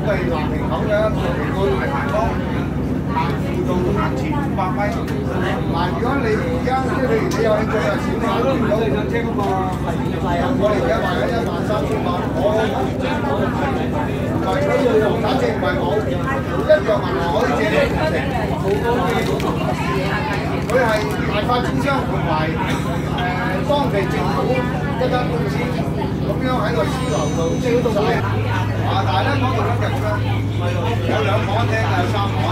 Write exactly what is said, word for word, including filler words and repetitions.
係南屏口嘅，嚟到大排檔行輔道行前五百米。嗱，如果你而家即係譬如你有興趣啊，小馬都唔到，你想車嗰個係免費啊？我哋而家賣緊一萬三千蚊，我唔係嗰樣，反正唔係冇，一樣銀行可以借你五成。佢係大發展商同埋誒當地政府一間公司咁樣喺個支流度招晒。啊！但係咧，嗰度咧就咁樣，有兩房一廳，有三房。